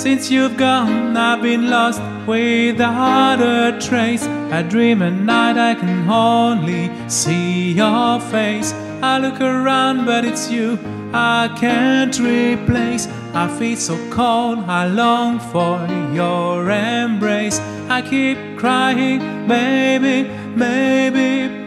Since you've gone, I've been lost without a trace. I dream at night, I can only see your face. I look around, but it's you I can't replace. I feel so cold, I long for your embrace. I keep crying, baby, baby,